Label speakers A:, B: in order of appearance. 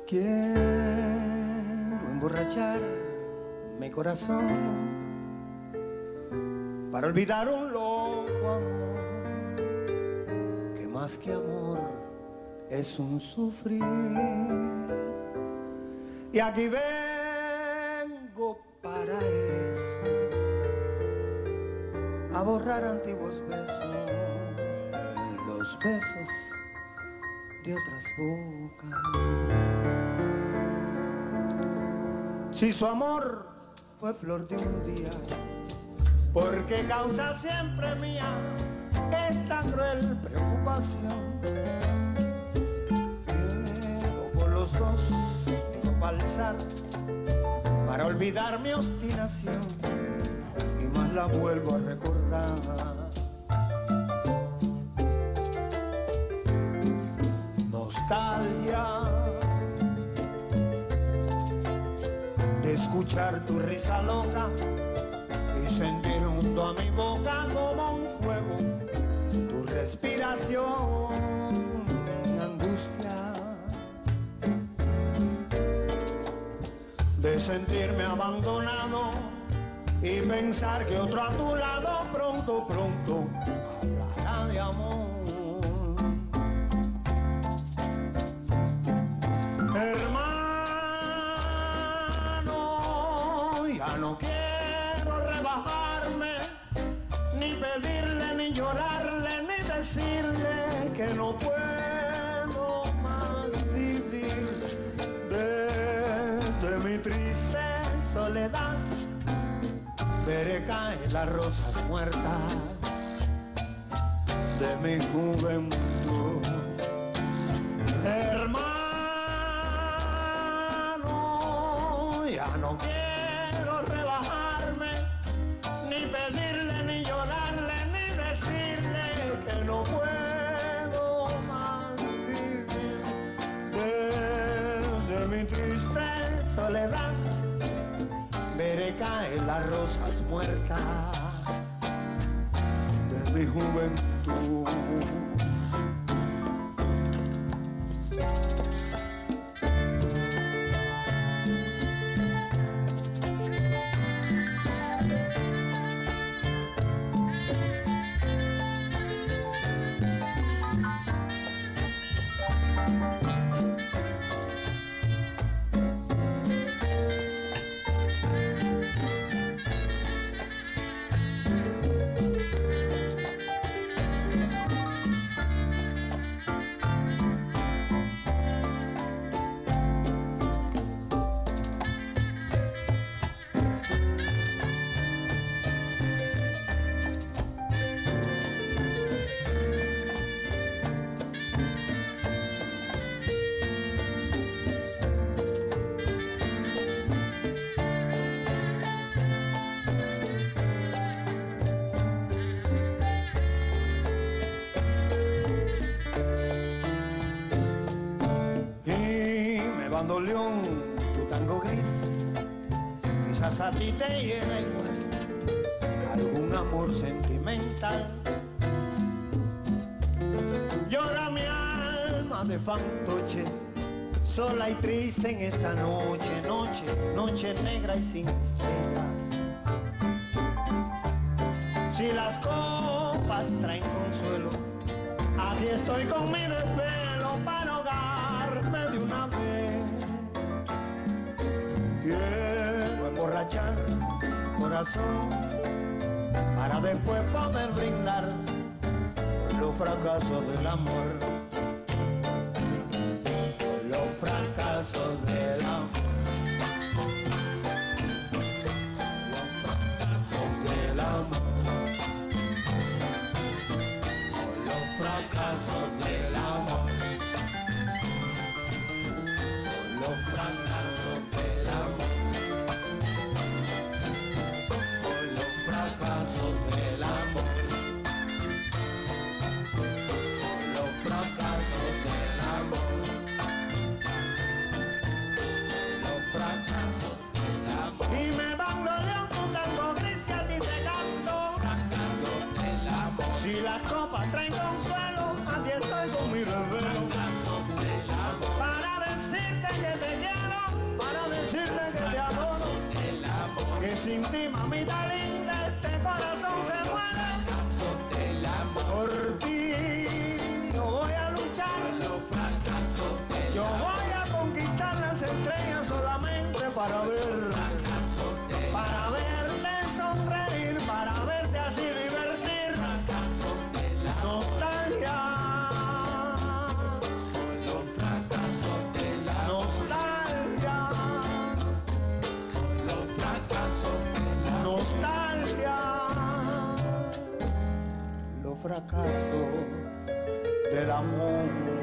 A: Quiero emborrachar mi corazón para olvidar un loco amor que más que amor es un sufrir. Y aquí vengo para eso, a borrar antiguos besos, los besos de otras bocas. Si su amor fue flor de un día, porque causa siempre mía esta cruel preocupación. Llevo por los dos mi balsar para olvidar mi obstinación y más la vuelvo a recordar. Nostalgia de escuchar tu risa loca y sentir junto a mi boca como un fuego tu respiración, mi angustia de sentirme abandonado y pensar que otro a tu lado pronto, pronto hablará de amor. Hermano, ya no quiero rebajarme, ni pedirle, ni llorarle, ni decirle que no puedo más vivir. Desde mi triste soledad veré caer las rosas muertas de mi juventud. Hermano, ya no quiero rebajarme, ni pedirle, ni llorarle, ni decirle que no puedo más vivir. Desde mi triste soledad veré caer las rosas muertas de mi juventud. Bandoleón, tu tango gris, quizás a ti te llena igual algún amor sentimental. Llora mi alma de fantoche, sola y triste en esta noche, noche negra y sin estrellas. Si las copas traen consuelo, aquí estoy con mi desvelo para ahogarme de una vez. Quiero emborrachar corazón para después poder brindar los fracasos del amor, los fracasos del amor, los fracasos del amor, los fracasos del amor, los fracasos del amor. Fracasos del amor, los fracasos del amor, los fracasos del amor. Y me bandoleó tu tango gris y a ti te canto fracasos del amor. Si las copas traen consuelo, aquí estoy con mi desvelo. Fracasos del amor. Para decirte que te Sin ti, mamita linda, este corazón se muere.
B: Fracasos del amor.
A: Por ti yo voy a luchar.
B: Los fracasos del
A: Yo
B: amor.
A: voy a conquistar las estrellas solamente para ver.
B: Fracasos del
A: Para verte sonreír, para verte así divertir.
B: fracasos del amor.
A: Nostalgia.
B: Los fracasos del amor.
A: Nostalgia.
B: Los fracasos del amor.
A: Nostalgia. Los fracasos del amor.